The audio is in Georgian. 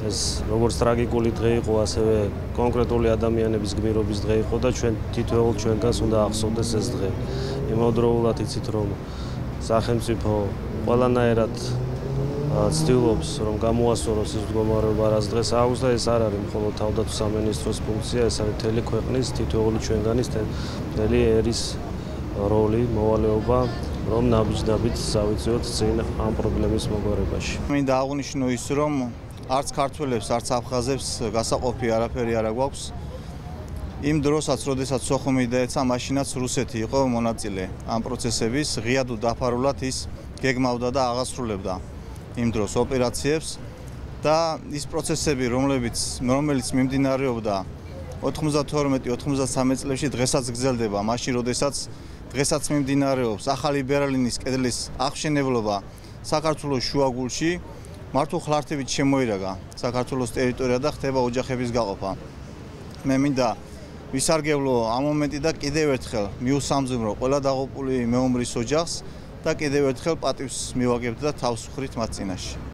ეს როგორც ტრაგიკული დღე იყო, ასევე კონკრეტული ადამიანების გმირობის დღე იყო და ჩვენ თითოეულ ჩვენგანს უნდა ახსოვდეს ეს დღე. იმავდროულად იცით, რომ სახელმწიფო ყველანაირად ცდილობს, რომ გამოასწოროს ის მდგომარეობა, რაც დღეს აქვს და ეს არ არის მხოლოდ თავდაცვის სამინისტროს ფუნქცია, ეს არის მთელი ქვეყნის, თითოეული ჩვენგანის, მთელი ერის როლი, მოვალეობა, რომ ნაბიჯ-ნაბიჯ წავიწიოთ წინ ამ პრობლემის მოგვარებაში. მინდა აღვნიშნო ის, რომ არც ქართველებს, არც აფხაზებს გასაყოფი არაფერი არ აქვს. იმ დროსაც, როდესაც სოხუმი დაეცა, მაშინაც რუსეთი იყო მონაწილე ამ პროცესების, ღიად ու დაფარულად ის გეგმავდა და აღასრულებდა იმ დროს ოპერაციებს და ის პროცესები, რომელიც მიმდინარეობდა 92-93 წლებში, დღესაც გრძელდება, მაშინ როდესაც დღესაც მიმდინარეობს ახალი ბერლინის კედლის აღშენებლობა საქართველოს შუაგულში, მართულ ხლართებით შემოირაგა საქართველოს ტერიტორია და ხდება ოჯახების გაყოფა. მე მინდა ვისარგებლო ამ მომენტი და კიდევ ერთხელ მიუსამძიმრო ყველა დაღუპული მეომრის ოჯახს და კიდევ ერთხელ პატივს მივაგებთ და თავს ვხვრით მათ წინაშე.